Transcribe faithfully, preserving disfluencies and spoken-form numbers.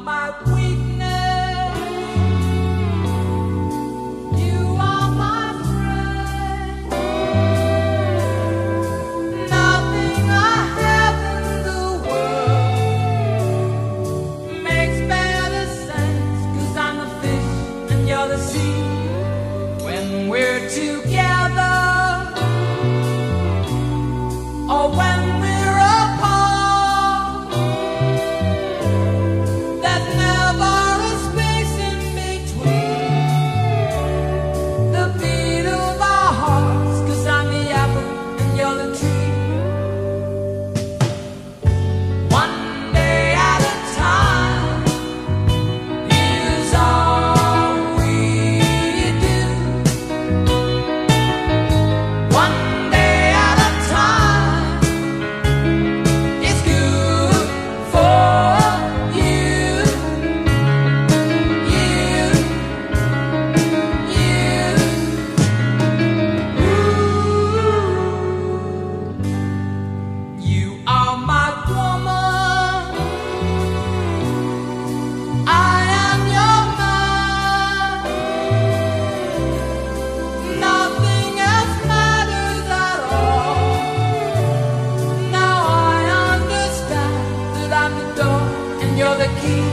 my weakness. You are my friend. Nothing I have in the world makes better sense, 'cause I'm the fish and you're the sea. When we're together, or when we're apart, there's never a space in between. The beat of our hearts, 'cause I'm the apple and you're the tree. One day at a time is all we do. One day at a time is good for you, you, you. Ooh. You are my woman, I am your man. Nothing else matters at all. Now I understand that I'm the door and you're the key.